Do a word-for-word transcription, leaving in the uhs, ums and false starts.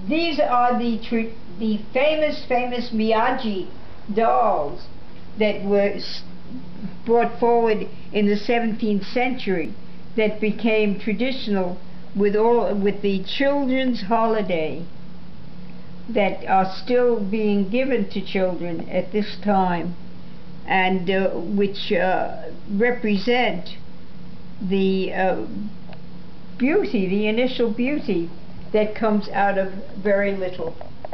these are the tr the famous, famous Miyagi dolls that were brought forward in the seventeenth century that became traditional with all with the children's holiday that are still being given to children at this time, and uh, which uh, represent the uh, beauty, the initial beauty that comes out of very little.